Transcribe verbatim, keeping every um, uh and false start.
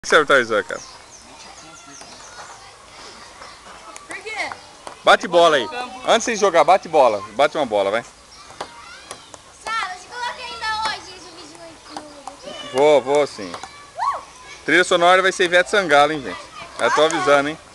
O que serve o Tarzan, cara? Por quê? Bate bola aí. Antes de jogar, bate bola. Bate uma bola, vai. Sara, você coloca ainda hoje esse vídeo no YouTube? Vou, vou sim. Trilha sonora vai ser Ivete Sangalo, hein, gente? Eu tô avisando, hein?